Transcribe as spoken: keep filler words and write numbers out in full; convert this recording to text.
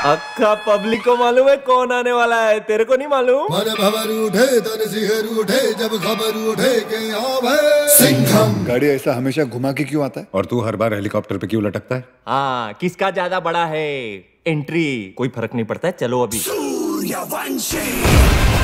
अक्का पब्लिक को मालूम है कौन आने वाला है, तेरे को नहीं मालूम? मन भवर उठे तन सिहर उठे जब खबर उठे के आवे सिंघम। गाड़ी ऐसा हमेशा घुमा के क्यों आता है? और तू हर बार हेलीकॉप्टर पे क्यों लटकता है? हाँ, किसका ज्यादा बड़ा है? एंट्री कोई फर्क नहीं पड़ता है, चलो अभी। सूर्यवंशी